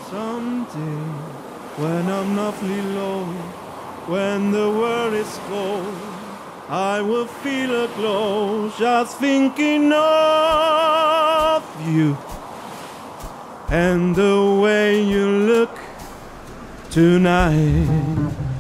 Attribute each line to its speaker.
Speaker 1: Someday, when I'm awfully low, when the world is cold, I will feel a glow just thinking of you and the way you look tonight.